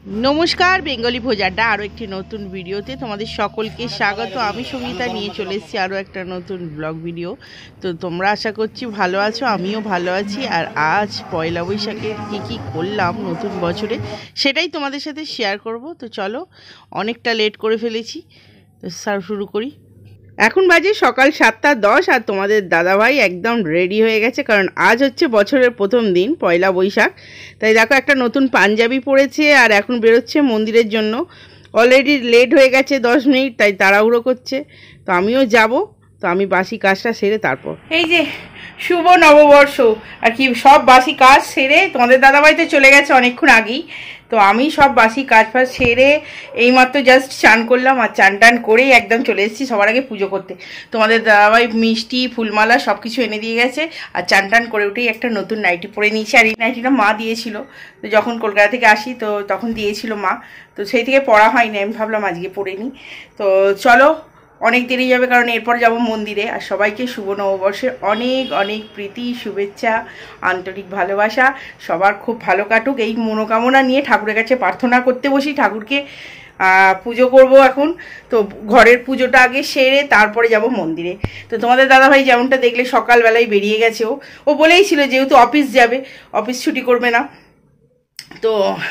नमस्कार बेंगली भोजाड्डा आरो एक नतून भिडियोते तुम्हारे सकलके स्वागत। आमी संगीता निये चले एसेछि आरो एक नतून ब्लग भिडियो। तो तोमरा आशा करछि भालो आछो, आमिओ भालो आछि। और आज पयला बैशाखे की करलाम नतून बछरे सेटाई तोमादेर साथे शेयर करब। तो चलो अनेकटा लेट करे फेलेछि, तो शुरू करी। এখন বাজে সকাল 7:10 আর তোমাদের দাদাভাই একদম রেডি হয়ে গেছে, কারণ আজ হচ্ছে বছরের প্রথম দিন পয়লা বৈশাখ। তাই দেখো একটা নতুন পাঞ্জাবি পরেছে আর এখন বেরোচ্ছে মন্দিরের জন্য। অলরেডি লেট হয়ে গেছে 10 মিনিট, তাই তাড়াহুড়ো করছে। তো আমিও যাব, তো আমি বাসি কাজটা সেরে তারপর এই যে শুভ নববর্ষ আর কি সব বাসি কাজ সেরে তোমাদের দাদাভাই তো চলে গেছে অনেকক্ষণ আগেই। তো আমি সব বাসি কাজ ফাজ সেরে এইমাত্র জাস্ট চান করলাম, আর চান টান করেই একদম চলে এসেছি সবার আগে পুজো করতে। তোমাদের দাদাভাই মিষ্টি ফুলমালা সব কিছু এনে দিয়ে গেছে, আর চান টান করে উঠেই একটা নতুন নাইটি পরে নিয়েছি। আর এই নাইটিটা মা দিয়েছিল, তো যখন কলকাতা থেকে আসি তো তখন দিয়েছিল মা, তো সেই থেকে পরা হয়নি। আমি ভাবলাম আজকে পরে নিই। তো চলো অনেক দেরি যাবে, কারণ এরপর যাব মন্দিরে। আর সবাইকে শুভ নববর্ষের অনেক অনেক প্রীতি শুভেচ্ছা আন্তরিক ভালোবাসা। সবার খুব ভালো কাটুক এই মনোকামনা নিয়ে ঠাকুরের কাছে প্রার্থনা করতে বসি। ঠাকুরকে পুজো করব এখন। তো ঘরের পুজোটা আগে সেরে তারপরে যাব মন্দিরে। তো তোমাদের দাদাভাই যেমনটা দেখলে সকালবেলায় বেরিয়ে গেছে। ও বলেই ছিল যেহেতু অফিস যাবে, অফিস ছুটি করবে না। তো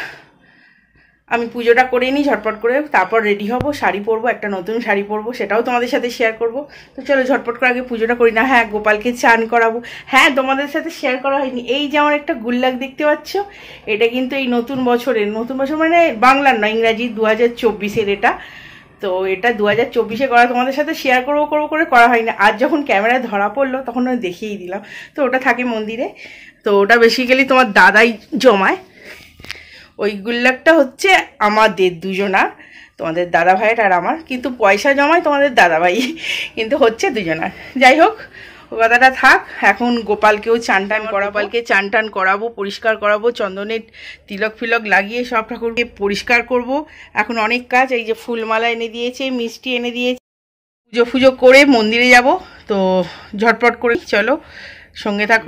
আমি পুজোটা করে নিই ঝটপট করে, তারপর রেডি হব, শাড়ি পরবো, একটা নতুন শাড়ি পরবো, সেটাও তোমাদের সাথে শেয়ার করব। তো চলো ঝটপট করে আগে পুজোটা করি না। হ্যাঁ, গোপালকে চান করাবো। হ্যাঁ, তোমাদের সাথে শেয়ার করা হয়নি, এই যে আমার একটা গুল্লাক দেখতে পাচ্ছ, এটা কিন্তু এই নতুন বছর মানে বাংলার নয়, ইংরাজি 2024-এর এটা। তো এটা 2024-এ করা, তোমাদের সাথে শেয়ার করবো করে করা হয়নি। আজ যখন ক্যামেরায় ধরা পড়লো তখন আমি দেখিয়েই দিলাম। তো ওটা থাকে মন্দিরে, তো ওটা বেসিক্যালি তোমার দাদাই জমায়। ওই গুল্লাকটা হচ্ছে আমাদের দুজনার, তোমাদের দাদাভাইয়ের আর আমার, কিন্তু পয়সা জমায় তোমাদের দাদাভাই, কিন্তু হচ্ছে দুজনার। যাই হোক, ও কথাটা থাক। এখন গোপালকেও চান টান করাবো, পরিষ্কার করাবো, চন্দনের তিলক ফিলক লাগিয়ে সব ঠাকুরকে পরিষ্কার করব। এখন অনেক কাজ। এই যে ফুলমালা এনে দিয়েছে, মিষ্টি এনে দিয়েছে, পুজো করে মন্দিরে যাব। তো ঝটপট করে চলো, সঙ্গে থাকো।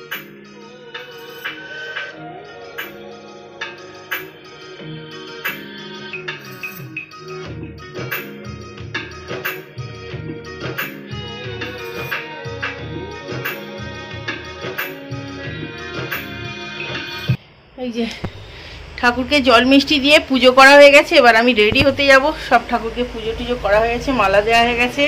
এই যে ঠাকুরকে জল মিষ্টি দিয়ে পুজো করা হয়ে গেছে। এবার আমি রেডি হতে যাব। সব ঠাকুরকে পুজো করা হয়ে গেছে, মালা দেওয়া হয়ে গেছে।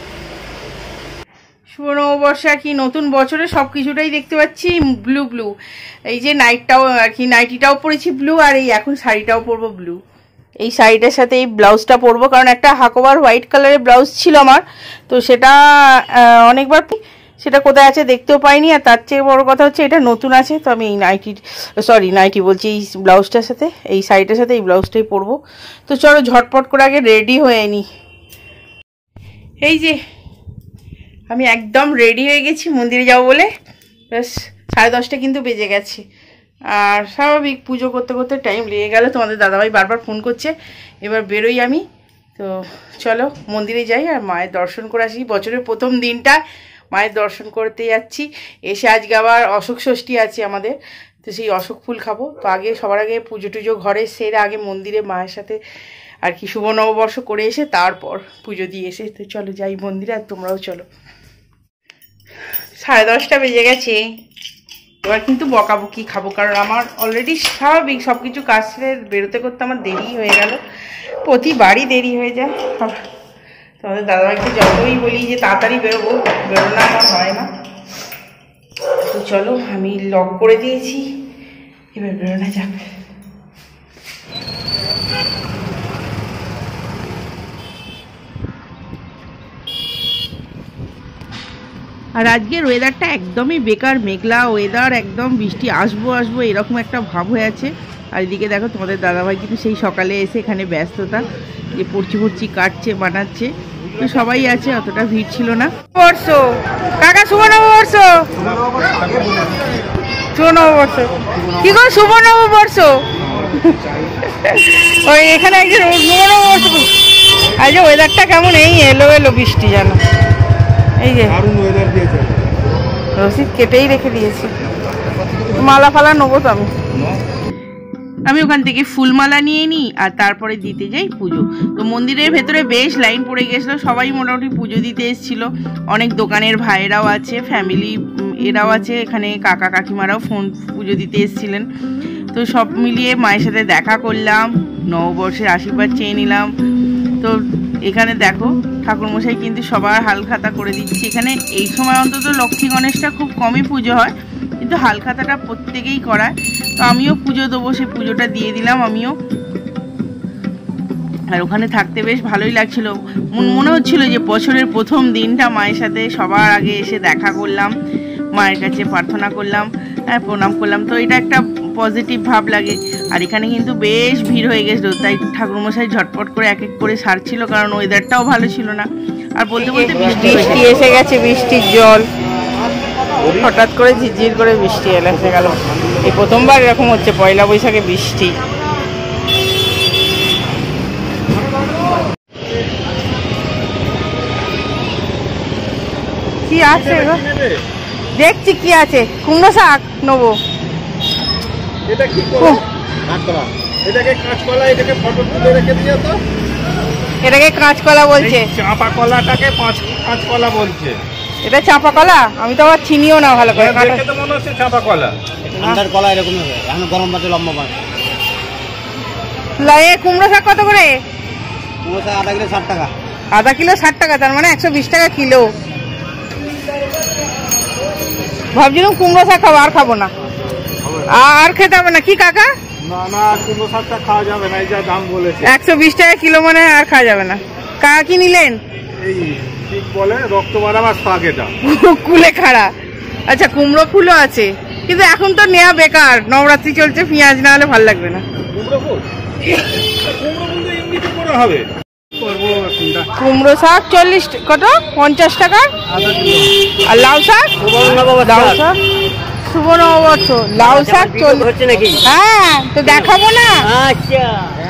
শুভ নববর্ষে আর কি নতুন বছরে সব কিছুটাই দেখতে পাচ্ছি ব্লু। এই যে নাইটটাও আর কি, নাইটিটাও পরেছি ব্লু, আর এই এখন শাড়িটাও পরবো ব্লু। এই শাড়িটার সাথে এই ব্লাউজটা পরবো, কারণ একটা হাকোবার হোয়াইট কালারের ব্লাউজ ছিল আমার, তো সেটা অনেকবার সেটা কোথায় আছে দেখতেও পাইনি। আর তার চেয়ে বড় কথা হচ্ছে এটা নতুন আছে, তো আমি এই নাইটি বলছি, এই ব্লাউজটার সাথে এই শাড়িটার সাথে এই ব্লাউজটাই পরবো। তো চলো ঝটপট করে আগে রেডি হয়ে নিই। এই যে আমি একদম রেডি হয়ে গেছি মন্দিরে যাবো বলে। ব্যাস 10:30 কিন্তু বেজে গেছে। আর স্বাভাবিক পুজো করতে করতে টাইম লেগে গেল। তোমাদের দাদাভাই বারবার ফোন করছে, এবার বেরোই আমি। তো চলো মন্দিরে যাই আর মায়ের দর্শন করে আসি। বছরের প্রথম দিনটা মায়ের দর্শন করতে যাচ্ছি। এসে আজকে আবার অশোক ষষ্ঠী আছে আমাদের, তো সেই অশোক ফুল খাবো। তো আগে সবার আগে পুজো ঘরে সেরে আগে মন্দিরে মায়ের সাথে আর কি শুভ নববর্ষ করে এসে তারপর পুজো দিয়ে এসে, তো চলো যাই মন্দিরে। আর তোমরাও চলো। 10:30 বেজে গেছে। এবার কিন্তু বকাবকি খাবো, কারণ আমার অলরেডি স্বাভাবিক সব কিছু কাজ সেরে বেরোতে করতে আমার দেরি হয়ে গেল। প্রতিবারই দেরি হয়ে যায়। তোমাদের দাদাভাইকে যতই বলি যে তাড়াতাড়ি বেরোনো আমার হয় না। তো চলো, আমি লক করে দিয়েছি, এবার বেরোনো যাবে। আর আজকের ওয়েদারটা একদমই বেকার, মেঘলা ওয়েদার, একদম বৃষ্টি আসবো এরকম একটা ভাব হয়ে আছে। আর এদিকে দেখো তোমাদের দাদাভাই কিন্তু সেই সকালে এসে এখানে ব্যস্ততা, যে পড়চি কাটছে বানাচ্ছে। তো সবাই আছে, অতটা ভিড় ছিল না। বর্ষ কাকা, শুভ নববর্ষ। কি করে শুভ নববর্ষ? ওই এখানে একজন শুভ নববর্ষ। আজ ওয়েদারটা কেমন, এই এলো বৃষ্টি জানো। এই যে রসিদ কেটেই রেখে দিয়েছি, মালা ফালা নেবো তো আমি। আমি ওখান থেকে ফুলমালা নিয়ে নিই আর তারপরে দিতে যাই পুজো। তো মন্দিরের ভেতরে বেশ লাইন পড়ে গেছিলো, সবাই মোটামুটি পুজো দিতে এসেছিলো। অনেক দোকানের ভাইয়েরাও আছে, ফ্যামিলি এরাও আছে, এখানে কাকা কাকিমারাও পুজো দিতে এসেছিলেন। তো সব মিলিয়ে মায়ের সাথে দেখা করলাম, নববর্ষের আশীর্বাদ চেয়ে নিলাম। তো এখানে দেখো ঠাকুরমশাই কিন্তু সবার হালখাতা করে দিচ্ছে। এখানে এই সময় অন্তত লক্ষ্মী গণেশটা খুব কমই পুজো হয়, কিন্তু হালখাতাটা প্রত্যেকেই করায়। তো আমিও পুজো দেবো, সে পুজোটা দিয়ে দিলাম আমিও। আর ওখানে থাকতে বেশ ভালোই লাগছিল, মনে হচ্ছিল যে বছরের প্রথম দিনটা মায়ের সাথে সবার আগে এসে দেখা করলাম, মায়ের কাছে প্রার্থনা করলাম, প্রণাম করলাম। তো এটা একটা পজিটিভ ভাব লাগে। আর এখানে কিন্তু বেশ ভিড় হয়ে গেছিলো, তাই ঠাকুরমশাই ঝটপট করে এক এক করে সারছিল, কারণ ওয়েদারটাও ভালো ছিল না। আর বলতে বলতে বৃষ্টি এসে গেছে, বৃষ্টির জল হঠাৎ করে ঝিরঝির করে বৃষ্টি এসে গেল। এই প্রথমবার এরকম হচ্ছে পয়লা বৈশাখে বৃষ্টি। কি আছে দেখছি, কি আছে? কুমড়ো শাক নেবো। এটাকে কাঁচকলা বলছে, চাঁপা কলাটাকে কাঁচকলা বলছে। এটা চাঁপা কলা? আমি তো আবার চিনিও না ভালো করে। দেখে তো মনে হচ্ছে চাঁপা কলা। ঠান্ডার কলা এরকম হবে, এখন গরম বাজে লম্বা পায়। কুমড়ো শাক কত করে? কুমড়ো শাক আধা কিলো 60 টাকা। আধা কিলো 60 টাকা, তার মানে 120 টাকা কিলো। ভাবছিলাম কুমড়ো শাক খাবো, আর খাবো না, আর খেতে হবে না। কি কাকা? না না, কুমড়ো শাকটা খাওয়া যাবে না, এই যা দাম বলেছে। 120 টাকা কিলো মানে আর খাওয়া যাবে না। কাকা কি নিলেন? এই ঠিক বলে রক্ত বাড়াবার শাক এটা, কুলে খাড়া। আচ্ছা, কুমড়ো ফুলও আছে, কিন্তু এখন তো নেওয়া বেকার, নবরাত্রি চলছে, পেঁয়াজ না হলে ভালো লাগবে না। কুমড়ো ফুল তো এমনিতে করে হবে। কুমড়ো শাক 40 কত 50 টাকা। আর লাউ শাক? লাউ শাক শুভ নববর্ষ, লাউ শাক 40 নাকি? হ্যাঁ, তো দেখাবো না। আচ্ছা,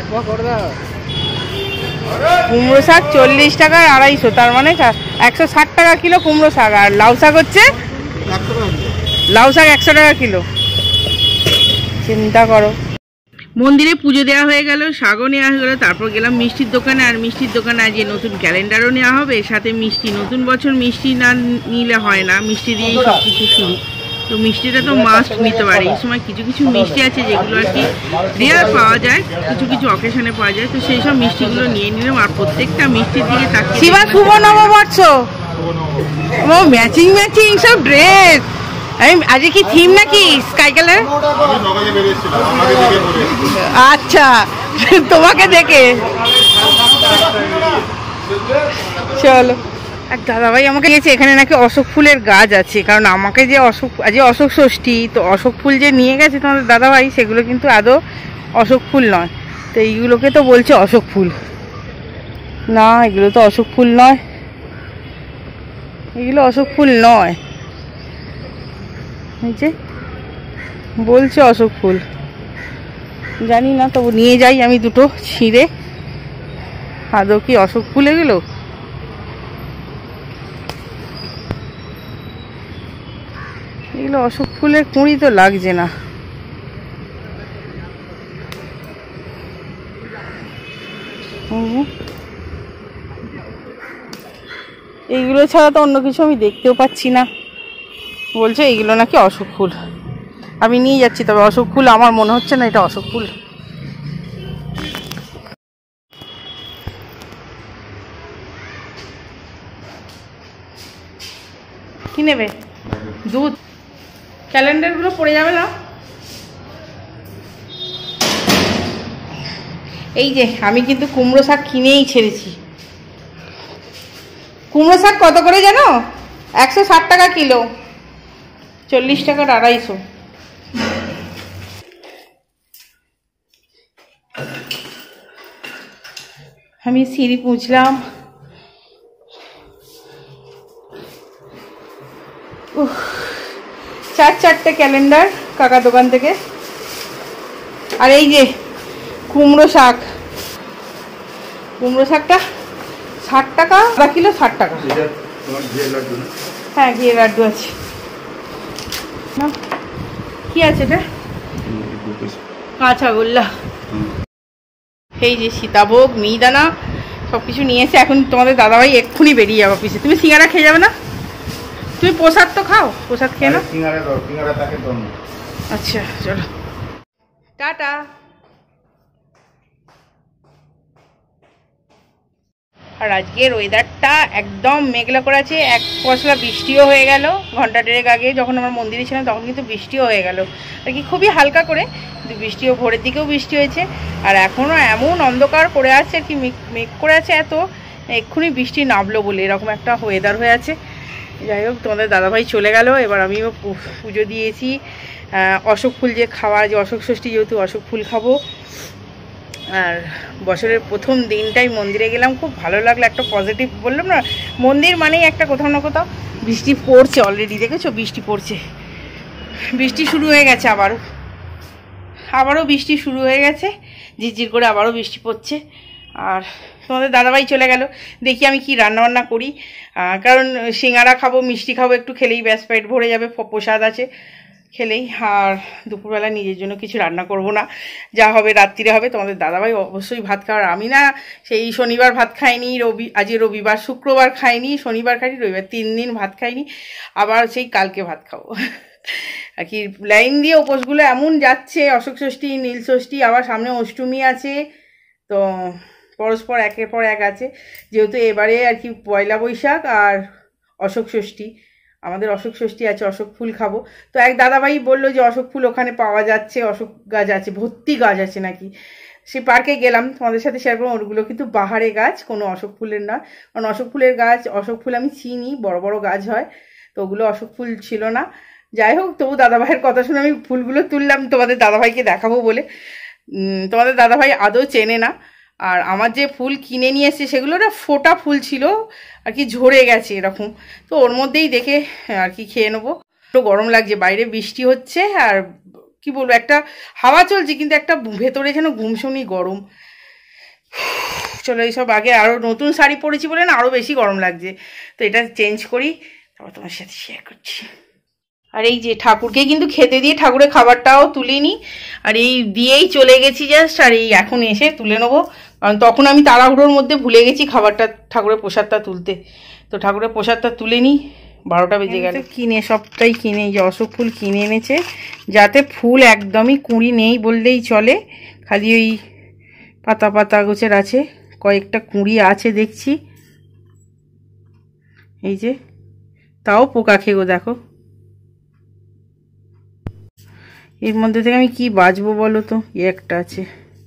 কুমড়ো শাক 40 টাকা 250, তার মানে 160 টাকা কিলো কুমড়ো শাক। আর লাউ শাক হচ্ছে, লাউ শাক 100 টাকা কিলো। চিন্তা করো। মন্দিরে পুজো দেওয়া হয়ে গেল, শাকও নেওয়া হয়ে গেল, তারপর গেলাম মিষ্টির দোকানে। আর মিষ্টির দোকানে আজ নতুন ক্যালেন্ডারও নেওয়া হবে, সাথে মিষ্টি। নতুন বছর মিষ্টি না নিলে হয় না, মিষ্টি দিয়েই সব কিছু শুরু। তো মিষ্টিটা তো মাস্ট নিতে পারে। এই সময় কিছু কিছু মিষ্টি আছে যেগুলো আর কি রেয়ার পাওয়া যায়, কিছু কিছু অকেশনে পাওয়া যায়। তো সেই সব মিষ্টিগুলো নিয়ে নিলাম। আর প্রত্যেকটা মিষ্টির দিকে তাকিয়ে, শিবা শুভ নববর্ষ, ম্যাচিং ম্যাচিং সব ড্রেস। আজকে কি থিম নাকি স্কাই কালার? আচ্ছা, তোমাকে দেখে চলো। এক দাদাভাই আমাকে দিয়েছে, এখানে নাকি অশোক ফুলের গাছ আছে, কারণ আমাকে যে আজকে অশোক ষষ্ঠী, তো অশোক ফুল যে নিয়ে গেছে তোমাদের দাদাভাই, সেগুলো কিন্তু আদৌ অশোক ফুল নয়। তো এইগুলোকে তো বলছে অশোক ফুল, না এগুলো তো অশোক ফুল নয়, এগুলো অশোক ফুল নয়। এই যে বলছে অশোক ফুল, জানি না, তবু নিয়ে যাই আমি দুটো ছিঁড়ে। আদৌ কি অশোক ফুল এগুলো? এগুলো অশোক ফুলের কুঁড়ি তো লাগছে না। এইগুলো ছাড়া তো অন্য কিছু আমি দেখতেও পাচ্ছি না। বলছে এইগুলো নাকি অশোক ফুল, আমি নিয়ে যাচ্ছি। তবে অশোক ফুল আমার মনে হচ্ছে না এটা অশোক ফুল। কি নেবে? দুধ? ক্যালেন্ডারগুলো পড়ে যাবে না? এই যে আমি কিন্তু কুমড়ো শাক কিনেই ছেড়েছি। কুমড়ো শাক কত করে জানো? 160 টাকা কিলো, 40 টাকার 250। আমি সিঁড়ি পুছলাম। চারটে ক্যালেন্ডার কাকা দোকান থেকে। আর এই যে কুমড়ো শাক, কুমড়ো শাকটা 60 টাকা, আধা কিলো 60 টাকা। হ্যাঁ, ঘিয়ে লাড্ডু আছে। না কি আছে এটা? কাঁচাগোল্লা, এই যে সীতাভোগ, মিহিদানা সব কিছু নিয়ে এসে এখন তোমাদের দাদাভাই এক্ষুনি বেরিয়ে যাবো অফিসে। তুমি সিঙ্গারা খেয়ে যাবে না? তুমি প্রসাদ তো খাও, প্রসাদ খেয়ে নাও। আচ্ছা চলো টাটা। আর আজকের ওয়েদারটা একদম মেঘলা করে আছে, এক পশলা বৃষ্টিও হয়ে গেল ঘন্টা দেড়েক আগে যখন আমরা মন্দিরে ছিলাম, তখন কিন্তু বৃষ্টিও হয়ে গেল আর কি, খুবই হালকা করে, কিন্তু বৃষ্টিও ভোরের দিকেও বৃষ্টি হয়েছে। আর এখনও এমন অন্ধকার করে আছে আর কি, মেঘ করে আছে এত, এক্ষুনি বৃষ্টি নামলো বলে এরকম একটা ওয়েদার হয়ে আছে। যাই হোক তোমাদের দাদাভাই চলে গেল, এবার আমিও পুজো দিয়েছি। অশোক ফুল যে খাওয়া, যে অশোক ষষ্ঠী যেহেতু অশোক ফুল খাবো। আর বছরের প্রথম দিনটাই মন্দিরে গেলাম, খুব ভালো লাগলো, একটা পজিটিভ, বললাম না মন্দির মানেই একটা কোথাও না কোথাও। বৃষ্টি পড়ছে অলরেডি, দেখেছো বৃষ্টি পড়ছে, বৃষ্টি শুরু হয়ে গেছে, আবারও বৃষ্টি শুরু হয়ে গেছে, ঝিরঝির করে আবারও বৃষ্টি পড়ছে। আর তোমাদের দাদাভাই চলে গেল, দেখি আমি কি রান্নাবান্না করি, কারণ সিঙ্গারা খাবো, মিষ্টি খাবো, একটু খেলেই ব্যাস পেট ভরে যাবে, প্রসাদ আছে খেলেই। আর দুপুরবেলা নিজের জন্য কিছু রান্না করব না, যা হবে রাত্রিরে হবে। তোমাদের দাদাভাই অবশ্যই ভাত খাওয়ার, আমি না সেই শনিবার ভাত খাইনি, আজ রবিবার, শুক্রবার খাইনি, শনিবার খাইনি, রবিবার 3 দিন ভাত খাইনি, আবার সেই কালকে ভাত খাবো আর কি। লাইন দিয়ে উপোসগুলো এমন যাচ্ছে, অশোক ষষ্ঠী, নীল ষষ্ঠী, আবার সামনে অষ্টমী আছে, তো পরস্পর একের পর এক আছে। যেহেতু এবারে আর কি পয়লা বৈশাখ আর অশোক ষষ্ঠী, আমাদের অশোক ষষ্ঠী আছে, অশোক ফুল খাবো। তো এক দাদাভাই বললো যে অশোক ফুল ওখানে পাওয়া যাচ্ছে, অশোক গাছ আছে, ভর্তি গাছ আছে নাকি। সেই পার্কে গেলাম, তোমাদের সাথে শেয়ার করলাম, ওগুলো কিন্তু বাহারে গাছ, কোনো অশোক ফুলের না, কারণ অশোক ফুলের গাছ, অশোক ফুল আমি চিনি, বড় বড় গাছ হয়, তো ওগুলো অশোক ফুল ছিল না। যাই হোক, তবু দাদাভাইয়ের কথা শুনে আমি ফুলগুলো তুললাম তোমাদের দাদাভাইকে দেখাবো বলে। তোমাদের দাদাভাই আদৌ চেনে না। আর আমার যে ফুল কিনে নিয়ে এসেছে সেগুলো না ফোটা ফুল ছিল আর কি, ঝরে গেছে এরকম, তো ওর মধ্যেই দেখে আর কি খেয়ে নেবো। একটু গরম লাগছে, বাইরে বৃষ্টি হচ্ছে, আর কি বলবো, একটা হাওয়া চলছে কিন্তু একটা ভেতরে যেন গুমসুনি গরম। চলো এইসব, আগে আরও নতুন শাড়ি পরেছি বলে না আরও বেশি গরম লাগছে, তো এটা চেঞ্জ করি, তারপর তোমার সাথে শেয়ার করছি। আর এই যে ঠাকুরকে কিন্তু খেতে দিয়ে ঠাকুরের খাবারটাও তুলিনি, আর এই দিয়েই চলে গেছি জাস্ট, আর এই এখন এসে তুলে নেবো, কারণ তখন আমি তাড়াহুড়োর মধ্যে ভুলে গেছি খাবারটা, ঠাকুরের প্রসাদটা তুলতে। তো ঠাকুরের প্রসাদটা তুলে নিই, 12টা বেজে গেল। কিনে সবটাই কিনে, এই যে অশোক ফুল কিনে এনেছে, যাতে ফুল একদমই কুঁড়ি নেই বললেই চলে, খালি ওই পাতা পাতা গোছের আছে, কয়েকটা কুঁড়ি আছে দেখছি, এই যে, তাও পোকা খেয়ে দেখো। এর মধ্যে থেকে আমি কি বাঁচবো বলো তো, একটা আছে,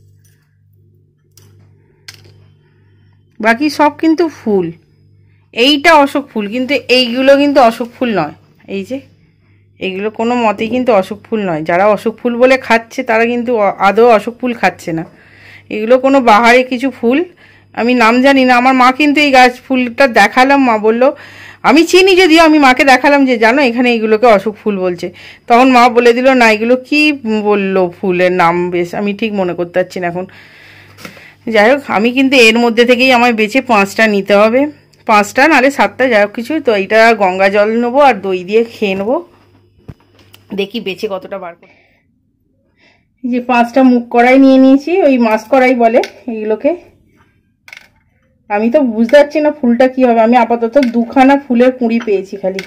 বাকি সব কিন্তু ফুল। এইটা অশোক ফুল, কিন্তু এইগুলো কিন্তু অশোক ফুল নয়, এই যে এইগুলো কোনো মতেই কিন্তু অশোক ফুল নয়। যারা অশোক ফুল বলে খাচ্ছে তারা কিন্তু আদৌ অশোক ফুল খাচ্ছে না, এগুলো কোনো বাহারে কিছু ফুল, আমি নাম জানি না। আমার মা কিন্তু এই গাছ ফুলটা দেখালাম, মা বলল, আমি চিনি যদিও, আমি মাকে দেখালাম যে জানো এখানে এইগুলোকে অশোক ফুল বলছে, তখন মা বলে দিল না এগুলো কি বললো ফুলের নাম, বেশ আমি ঠিক মনে করতে পারছি না এখন। যাই হোক, আমি কিন্তু এর মধ্যে থেকেই আমায় বেছে 5টা নিতে হবে, 5টা নাহলে 7টা, যাই হোক কিছু। তো এইটা গঙ্গা জল নেবো আর দই দিয়ে খেয়ে নেবো, দেখি বেছে কতটা বার করে। এই যে 5টা মুখ কড়াই নিয়ে নিয়েছি, ওই মাছ কড়াই বলে এইগুলোকে। আমি তো বুঝতে পারছি না ফুলটা কি হবে, আমি আপাতত 2খানা ফুলের কুঁড়ি পেয়েছি খালি,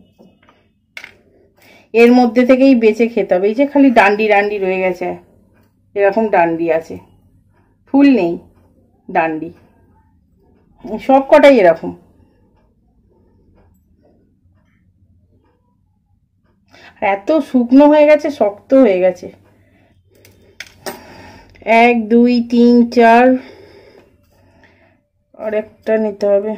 এর মধ্যে থেকেই বেছে খেতে হবে। এই যে খালি ডান্ডি ডান্ডি রয়ে গেছে, এরকম ডান্ডি আছে, ফুল নেই, ডান্ডি সব কটাই এরকম। এত শুকনো হয়ে গেছে, শক্ত হয়ে গেছে। 1 2 3 4, আর একটা নিতে হবে।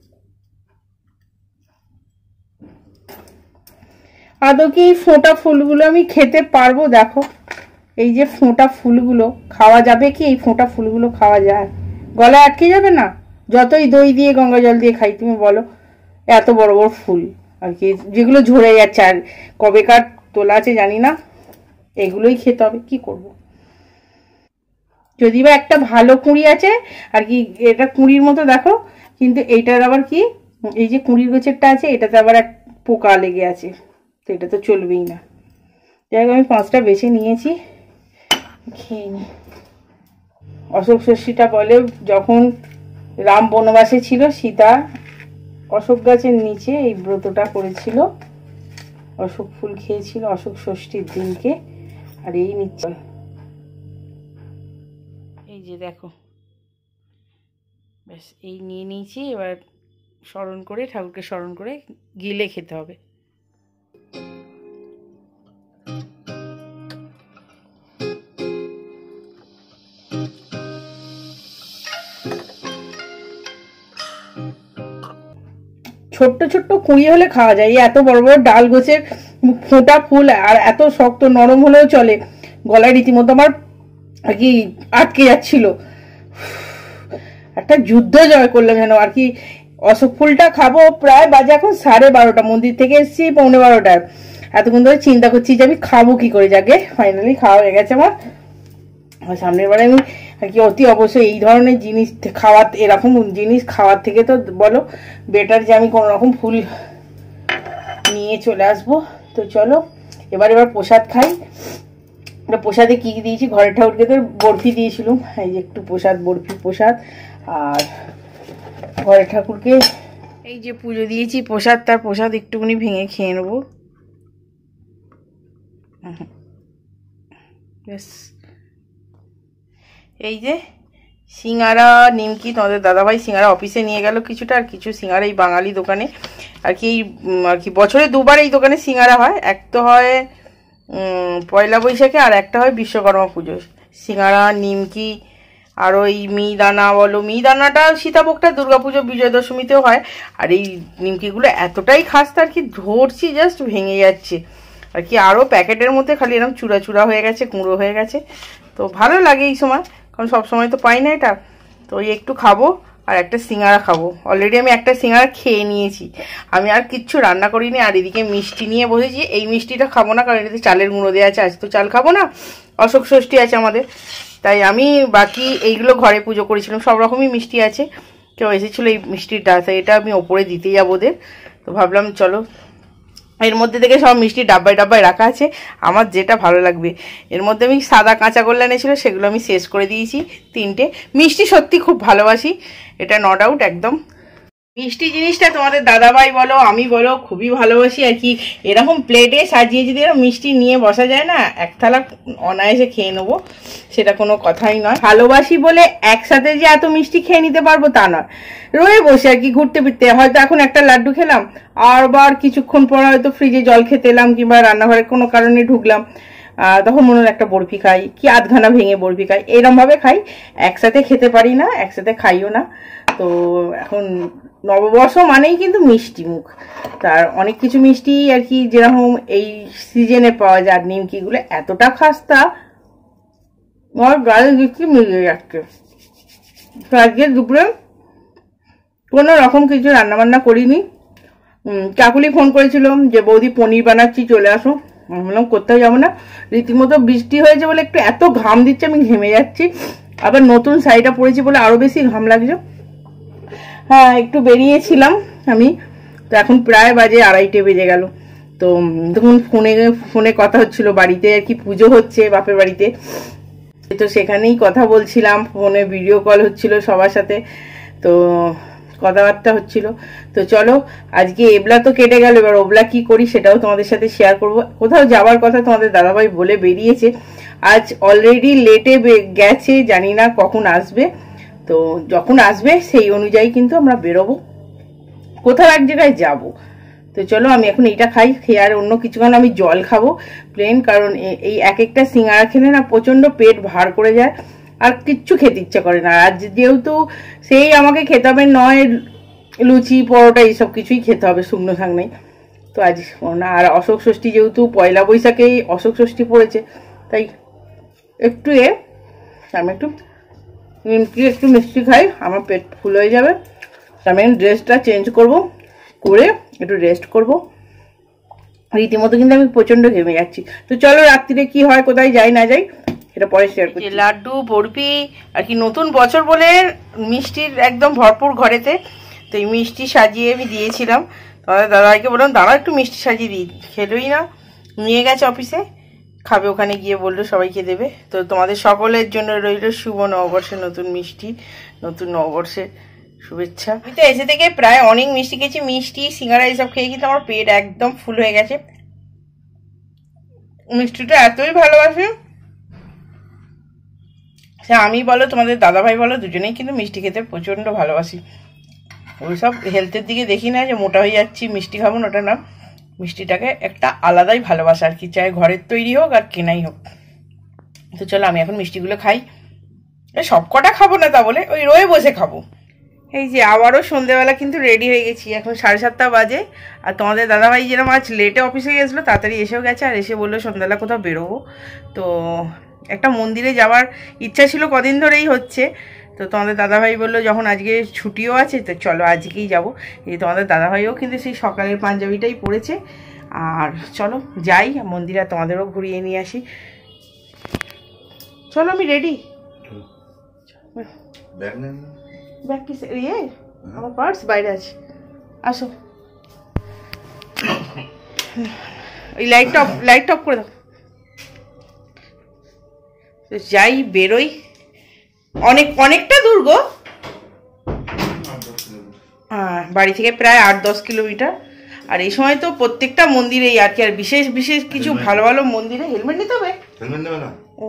আদৌ কি এই ফোঁটা ফুলগুলো আমি খেতে পারবো? দেখো এই যে ফোঁটা ফুলগুলো খাওয়া যাবে কি? এই ফোঁটা ফুলগুলো খাওয়া যায়? গলায় আটকে যাবে না? যতই দই দিয়ে গঙ্গা জল দিয়ে খাই, তুমি বলো, এত বড় বড় ফুল আর কি, যেগুলো ঝরে যাচ্ছে, আর কবেকার তোলা আছে জানি না, এগুলোই খেতে হবে, কি করব। যদি বা একটা ভালো কুঁড়ি আছে আর কি, এটা কুঁড়ির মতো দেখো, কিন্তু এইটার আবার কি, এই যে কুঁড়ির গোছেরটা আছে এটাতে আবার এক পোকা লেগে আছে, তো এটা তো চলবেই না। যাই হোক, আমি 5টা বেছে নিয়েছি, খেয়ে নি। অশোক ষষ্ঠীটা বলে যখন রাম বনবাসে ছিল, সীতা অশোক গাছের নিচে এই ব্রতটা করেছিল, অশোক ফুল খেয়েছিল অশোক ষষ্ঠীর দিনকে। আর এই নিচ্ছে, এই যে দেখো, ব্যাস এই নিয়ে নিয়েছি। এবার স্মরণ করে, ঠাকুরকে স্মরণ করে গিলে খেতে হবে। ছোট্ট ছোট্ট কুঁড়ি হলে খাওয়া যায়, এত বড় বড় ডাল গোছের ফোঁটা ফুল আর এত শক্ত নরম হলেও চলে, গলায় রীতিমতো আমার আর কি আটকে যাচ্ছিল। একটা যুদ্ধ জয় করলাম যেন আর কি। অশোক ফুলটা খাবো প্রায় বাজে এখন 12:30, মন্দির থেকে এসেছি 11:45। এতক্ষণ ধরে চিন্তা করছি যে আমি খাবো কি করে। যাকে ফাইনালি খাওয়া হয়ে গেছে আমার। সামনের বারে আমি আর কি অতি অবশ্যই এই ধরনের জিনিস খাওয়ার, এরকম জিনিস খাওয়ার থেকে তো বলো বেটার যে আমি কোনো রকম ফুল নিয়ে চলে আসবো। তো চলো এবার প্রসাদ খাই। প্রসাদে কি দিয়েছি, ঘরের ঠাকুরকে তো বরফি দিয়েছিলাম, এই যে একটু প্রসাদ, বরফি প্রসাদ। আর ঘরের ঠাকুরকে এই যে পুজো দিয়েছি প্রসাদ, তার প্রসাদ একটুখানি ভেঙে খেয়ে নেবো। ব্যাস এই যে সিঙ্গারা নিমকি, তোমাদের দাদাভাই সিঙ্গারা অফিসে নিয়ে গেল কিছুটা, আর কিছু সিঙ্গারা এই বাঙালি দোকানে আর কি বছরে দুবার এই দোকানে সিঙ্গারা হয়। এক তো হয় পয়লা বৈশাখে, আর একটা হয় বিশ্বকর্মা পুজো। সিঙ্গারা নিমকি আর ওই মিহিদানা বলো, মিহিদানাটা সীতাভোগটা দুর্গাপুজো বিজয় দশমীতেও হয়। আর এই নিমকিগুলো এতটাই খাস্তা আর কি, ধরছি জাস্ট ভেঙে যাচ্ছে আর কি। আরও প্যাকেটের মধ্যে খালি এরকম চূড়া চূড়া হয়ে গেছে, কুঁড়ো হয়ে গেছে। তো ভালো লাগে এই সময়, কারণ সবসময় তো পাই না এটা। তো ওই একটু খাবো আর একটা সিঙ্গারা খাবো। অলরেডি আমি একটা সিঙ্গারা খেয়ে নিয়েছি, আমি আর কিচ্ছু রান্না করিনি। আর এদিকে মিষ্টি নিয়ে বসেছি। এই মিষ্টিটা খাবো না, কারণ এটাতে চালের গুঁড়ো দেওয়া আছে, আজ তো চাল খাবো না, অশোক ষষ্ঠী আছে আমাদের। তাই আমি বাকি এইগুলো ঘরে পুজো করেছিলাম, সব রকমই মিষ্টি আছে। কেউ এসেছিলো এই মিষ্টিটা, তাই এটা আমি ওপরে দিতে যাবো ওদের। তো ভাবলাম চলো, এর মধ্যে থেকে সব মিষ্টি ডাব্বায় ডাব্বায় রাখা আছে, আমার যেটা ভালো লাগবে। এর মধ্যে আমি সাদা কাঁচা গোল্লা এনেছিল, সেগুলো আমি শেষ করে দিয়েছি 3টে। মিষ্টি সত্যি খুব ভালোবাসি, এটা নট আউট একদম। মিষ্টি জিনিসটা তোমাদের দাদাভাই বলো আমি বলো খুবই ভালোবাসি আর কি। এরকম প্লেটে সাজিয়ে যদি এরকম মিষ্টি নিয়ে বসা যায় না, এক থালা অনায়াসে খেয়ে নেবো, সেটা কোনো কথাই নয়। ভালোবাসি বলে একসাথে যে এত মিষ্টি খেয়ে নিতে পারবো তা নয়, রয়ে বসে আর কি ঘুরতে ফিরতে। হয়তো এখন একটা লাড্ডু খেলাম, আবার কিছুক্ষণ পর হয়তো ফ্রিজে জল খেতে এলাম, কিংবা রান্নাঘরে কোনো কারণে ঢুকলাম, তখন মনে হলো একটা বরফি খাই, কি আধখানা ভেঙে বরফি খাই, এরম ভাবে খাই। একসাথে খেতে পারি না, একসাথে খাইও না। তো এখন নববর্ষ মানেই কিন্তু মিষ্টি মুখ, তার অনেক কিছু মিষ্টি আর কি যেরকম এই সিজনে পাওয়া যায়। নিমকিগুলো এতটা খাস্তা, আমার গায়ে দিচ্ছি মিলিয়ে যাচ্ছে। আজকে দুপুরে কোনো রকম কিছু রান্নাবান্না করিনি। কাকুলি ফোন করেছিলাম যে বৌদি পনির বানাচ্ছি চলে আসো, আমি বললাম কোথাও যাবো না, রীতিমতো বৃষ্টি হয়েছে বলে একটু এত ঘাম দিচ্ছে, আমি ঘেমে যাচ্ছি। আবার নতুন শাড়িটা পরেছি বলে আরো বেশি ঘাম লাগছে। হ্যাঁ একটু বেরিয়েছিলাম আমি, তো এখন প্রায় বাজে 2:30 বেজে গেল। তো তখন ফোনে কথা হচ্ছিল, বাড়িতে আর কি পুজো হচ্ছে বাপের বাড়িতে, তো সেখানেই কথা বলছিলাম, ফোনে ভিডিও কল হচ্ছিল সবার সাথে, তো কথাবার্তা হচ্ছিল। তো চলো আজকে এবলা তো কেটে গেল, এবার ওবলা কি করি সেটাও তোমাদের সাথে শেয়ার করব। কোথাও যাওয়ার কথা তোমাদের দাদাভাই বলে বেরিয়েছে, আজ অলরেডি লেটে গেছে, জানি না কখন আসবে। তো যখন আসবে সেই অনুযায়ী কিন্তু আমরা বেরোবো, কোথাও এক জায়গায় যাব। তো চলো আমি এখন এইটা খাই, খেয়ে আর অন্য কিছুক্ষণ আমি জল খাবো প্লেন, কারণ এই এক একটা সিঙ্গারা খেলে না প্রচন্ড পেট ভার করে যায়, আর কিচ্ছু খেতে ইচ্ছা করে না। আর যেহেতু সেই আমাকে খেতে হবে নয় লুচি পরোটা এইসব কিছুই খেতে হবে, শুকনো শাক নেই তো আজ না। আর অশোক ষষ্ঠী যেহেতু পয়লা বৈশাখেই অশোক ষষ্ঠী পড়েছে, তাই একটু আমি একটু মিষ্টি খাই, আমার পেট ফুল হয়ে যাবে। আমি ড্রেসটা চেঞ্জ করে একটু রেস্ট করব। রীতিমতো কিন্তু আমি প্রচন্ড ঘেমে যাচ্ছি। তো চলো রাত্রিরে কি হয়, কোথায় যাই না যাই এটা পরে শেয়ার করছি। লাড্ডু বরফি আর কি, নতুন বছর বলে মিষ্টির একদম ভরপুর ঘরেতে। তো এই মিষ্টি সাজিয়ে আমি দিয়েছিলাম, তোমাদের দাদাভাইকে বললাম দাঁড়া একটু মিষ্টি সাজিয়ে দিই, খেলোই না, নিয়ে গেছে অফিসে। খাবে, ওখানে গিয়ে বললো সবাইকে দেবে। তো তোমাদের সকলের জন্য রইল শুভ নববর্ষের নতুন মিষ্টি, নতুন নববর্ষের শুভেচ্ছা। আমি তো এসে থেকে প্রায় অনেক মিষ্টি খেয়েছি, মিষ্টি সিঙ্গারা এইসব খেয়ে কিন্তু আমার পেট একদম ফুল হয়ে গেছে। মিষ্টিটা এতই ভালোবাসি, সে আমি বলো তোমাদের দাদাভাই বলো, দুজনেই কিন্তু মিষ্টি খেতে প্রচণ্ড ভালোবাসি। ওইসব হেলথের দিকে দেখি না যে মোটা হয়ে যাচ্ছি মিষ্টি খাবো না, ওটা না, মিষ্টিটাকে একটা আলাদাই ভালোবাসা আর কি, চাই ঘরের তৈরি হোক আর কেনাই হোক। তো চলো আমি এখন মিষ্টিগুলো খাই, সব কটা খাবো না তা বলে ওই রয়ে বসে খাবো। এই যে আবারও সন্ধেবেলা কিন্তু রেডি হয়ে গেছি, এখন 7:30 বাজে। আর তোমাদের দাদাভাই যেরকম আজ লেটে অফিসে গেছিলো, তাড়াতাড়ি এসেও গেছে, আর এসে বললো সন্ধ্যাবেলা কোথাও বেরোবো। তো একটা মন্দিরে যাওয়ার ইচ্ছা ছিল, কদিন ধরেই হচ্ছে। তো তোমাদের দাদাভাই বললো যখন আজকে ছুটিও আছে তো চলো আজকেই যাবো। এই তোমাদের দাদাভাইও কিন্তু সেই সকালের পাঞ্জাবিটাই পরেছে। আর চলো যাই মন্দিরে, তোমাদেরও ঘুরিয়ে নিয়ে আসি। চলো আমি রেডি। ব্যাগ কি ইয়ে, আমার পার্স বাইরে আছে, আসো। ওই লাইট অফ করে দাও। যাই বেরোই, অনেকটা দূর গো, হ্যাঁ বাড়ি থেকে প্রায় 8-10 কিলোমিটার। আর এই সময় তো প্রত্যেকটা মন্দিরেই আর কি, আর বিশেষ কিছু ভালো ভালো মন্দিরে হেলমেট নিতে হবে। ও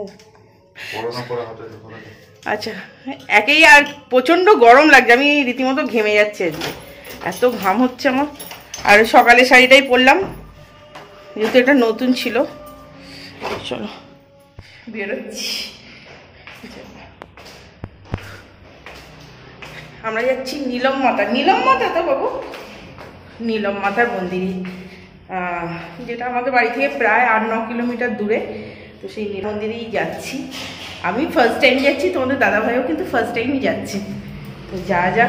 আচ্ছা, একেই আর প্রচণ্ড গরম লাগছে, আমি রীতিমতো ঘেমে যাচ্ছে আজকে, এত ঘাম হচ্ছে আমার। আর সকালে শাড়িটাই পরলাম যেহেতু এটা নতুন ছিল। চলো বেরোচ্ছি, আমরা যাচ্ছি নীলম মাতা তো বাবু, নীলম মাতার মন্দিরে, যেটা আমাদের বাড়ি থেকে প্রায় 8-9 কিলোমিটার দূরে। তো সেই মন্দিরেই যাচ্ছি, আমি ফার্স্ট টাইম যাচ্ছি, তোমাদের দাদাভাইও কিন্তু ফার্স্ট টাইমই যাচ্ছে। তো যাক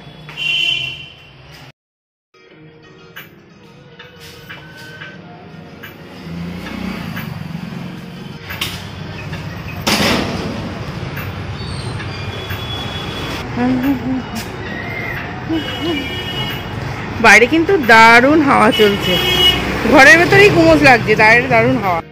বাইরে কিন্তু দারুণ হাওয়া চলছে, ঘরের ভেতরেই গুমোস লাগছে, বাইরে দারুণ হাওয়া।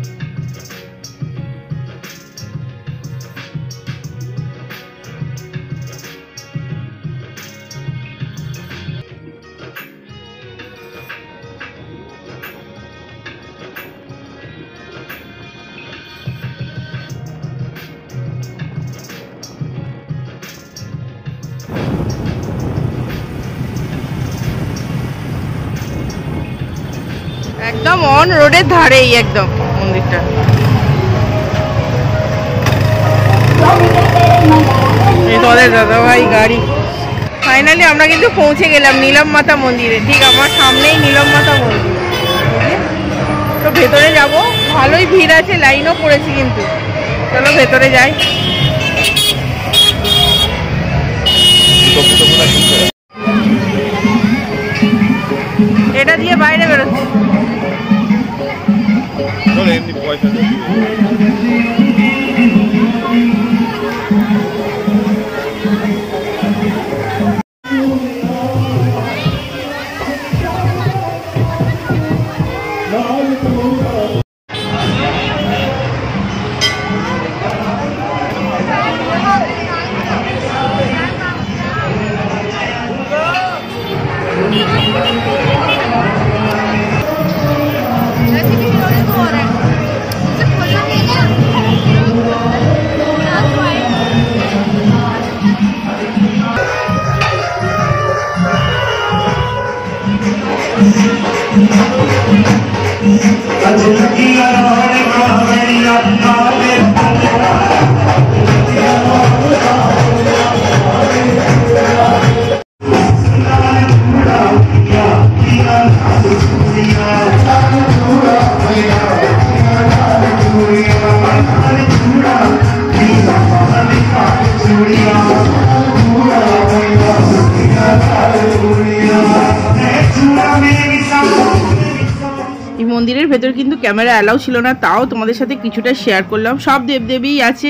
একদম অন রোডের ধারেই একদম মন্দিরটা। তোমাদের দাদাভাই গাড়ি, ফাইনালি আমরা কিন্তু পৌঁছে গেলাম নীলম মাতা মন্দিরে, ঠিক আমার সামনেই নীলম মাতা মন্দির। তো ভেতরে যাব, ভালোই ভিড় আছে, লাইনও পড়েছি কিন্তু, চলো ভেতরে যাই। এটা দিয়ে বাইরে বেরোচ্ছি। এই মন্দিরের ভেতর কিন্তু ক্যামেরা অ্যালাউ ছিল না, তাও তোমাদের সাথে কিছুটা শেয়ার করলাম। সব দেবদেবী আছে,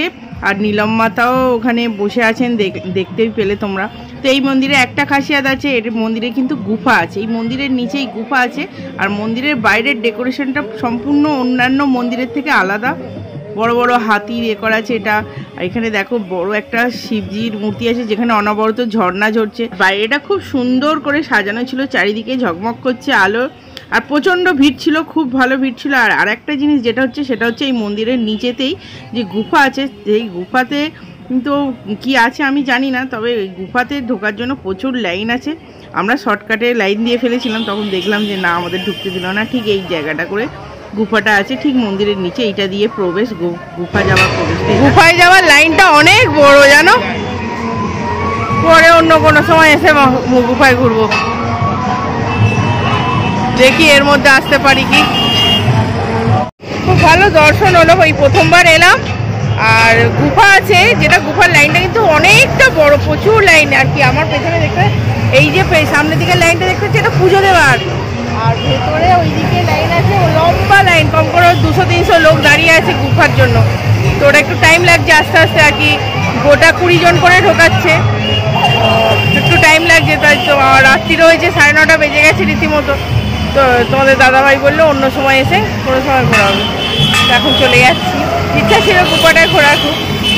আর নীলম মাতাও ওখানে বসে আছেন, দেখতেই পেলে তোমরা। তো এই মন্দিরে একটা খাসিয়াত আছে, এর মন্দিরে কিন্তু গুফা আছে, এই মন্দিরের নিচেই গুফা আছে। আর মন্দিরের বাইরের ডেকোরেশনটা সম্পূর্ণ অন্যান্য মন্দিরের থেকে আলাদা, বড় বড় হাতি ইয়ে করা আছে এটা। আর এখানে দেখো বড় একটা শিবজির মূর্তি আছে যেখানে অনবরত ঝর্ণা ঝরছে। বাইরেটা খুব সুন্দর করে সাজানো ছিল, চারিদিকে ঝকমক করছে আলো, আর প্রচণ্ড ভিড় ছিল, খুব ভালো ভিড় ছিল। আর একটা জিনিস যেটা হচ্ছে সেটা হচ্ছে এই মন্দিরের নিচেতেই যে গুফা আছে, সেই গুফাতে কিন্তু কি আছে আমি জানি না, তবে এই গুফাতে ঢোকার জন্য প্রচুর লাইন আছে। আমরা শর্টকাটে লাইন দিয়ে ফেলেছিলাম, তখন দেখলাম যে না, আমাদের ঢুকতে দিল না। ঠিক এই জায়গাটা করে গুফাটা আছে, ঠিক মন্দিরের নিচে, এইটা দিয়ে প্রবেশ, গুফা যাওয়ার প্রবেশ। গুফায় যাওয়ার লাইনটা অনেক বড় জানো, পরে অন্য কোনো সময় এসে গুফায় ঘুরবো, দেখি এর মধ্যে আসতে পারি কি। খুব ভালো দর্শন হলো, ওই প্রথমবার এলাম। আর গুফা আছে, যেটা গুফার লাইনটা কিন্তু অনেকটা বড়, প্রচুর লাইন আর কি। আমার পেছনে দেখতে, এই যে সামনের দিকে লাইনটা দেখতে হচ্ছে, এটা পুজো দেওয়ার। আর ভেতরে ওইদিকে লাইন আছে, লম্বা লাইন, কম করে 200-300 লোক দাঁড়িয়ে আছে গুফার জন্য। তো ওটা একটু টাইম লাগছে আস্তে আস্তে আর কি, গোটা 20 জন করে ঢোকাচ্ছে, একটু টাইম লাগছে। তাই তো রাত্রিরও হয়েছে, 9:30 বেজে গেছে রীতিমতো। তো তোমাদের দাদাভাই বললো অন্য সময় এসে কোনো সময় ঘোরা হবে। এখন চলে যাচ্ছি, ইচ্ছা ছিল গুফাটায় ঘোরার খুব।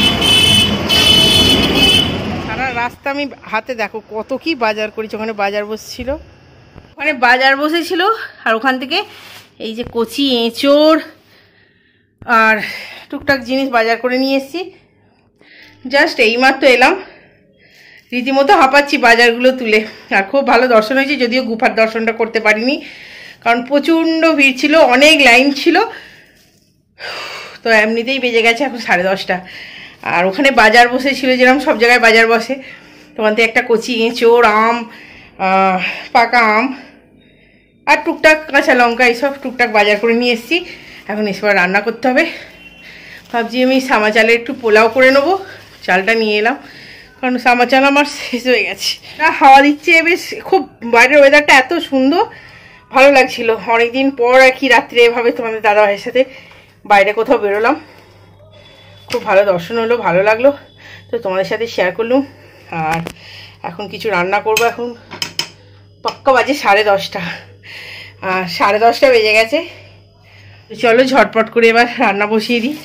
সারা রাস্তা আমি হাতে দেখো কত কি বাজার করেছি। ওখানে বাজার বসছিল, ওখানে বাজার বসেছিল, আর ওখান থেকে এই যে কচি এঁচড় আর টুকটাক জিনিস বাজার করে নিয়ে এসেছি। জাস্ট এইমাত্র এলাম, রীতিমতো হাঁপাচ্ছি বাজারগুলো তুলে। আর খুব ভালো দর্শন হয়েছে, যদিও গুফার দর্শনটা করতে পারিনি, কারণ প্রচণ্ড ভিড় ছিল, অনেক লাইন ছিল। তো এমনিতেই বেজে গেছে এখন 10:30। আর ওখানে বাজার বসেছিল, যেরকম সব জায়গায় বাজার বসে, তোমার থেকে একটা কচি এঁচড়, আম, পাকা আম আর টুকটাক কাঁচা লঙ্কা, এইসব টুকটাক বাজার করে নিয়ে এসেছি। এখন এসব রান্না করতে হবে। ভাবছি আমি সামা চালের একটু পোলাও করে নেবো, চালটা নিয়ে এলাম, কারণ সামা চাল আমার শেষ হয়ে গেছে। না, হাওয়া দিচ্ছে বেশ, খুব বাইরের ওয়েদারটা এত সুন্দর, ভালো লাগছিল। অনেকদিন পর আর কি রাত্রে এভাবে তোমাদের দাদাভাইয়ের সাথে বাইরে কোথাও বেরোলাম, খুব ভালো দর্শন হলো, ভালো লাগলো। তো তোমাদের সাথে শেয়ার করলাম। আর এখন কিছু রান্না করবো। এখন পাক্কা বাজে 10:30, আর 10:30 বেজে গেছে। চলো ঝটপট করে এবার রান্না বসিয়ে দিই।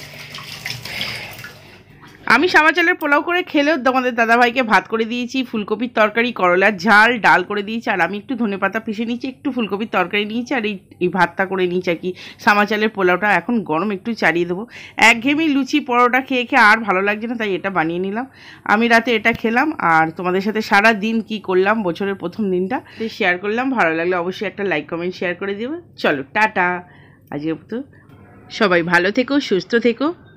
আমি সামা চালের পোলাও করে খেলেও তোমাদের দাদাভাইকে ভাত করে দিয়েছি, ফুলকপির তরকারি, করলার ঝাল, ডাল করে দিয়েছি। আর আমি একটু ধনেপাতা পিষে নিয়েছি, একটু ফুলকপির তরকারি নিয়েছি, আর এই ভাতটা করে নিয়েছি আর কি। সামা চালের পোলাওটা এখন গরম একটু চালিয়ে দেবো। একঘেয়েমি লুচি পরোটা খেয়ে খেয়ে আর ভালো লাগছে না, তাই এটা বানিয়ে নিলাম। আমি রাতে এটা খেলাম, আর তোমাদের সাথে সারা দিন কি করলাম বছরের প্রথম দিনটা শেয়ার করলাম। ভালো লাগলে অবশ্যই একটা লাইক কমেন্ট শেয়ার করে দেবে। চলো টাটা, আজকে তো সবাই ভালো থেকো, সুস্থ থেকো।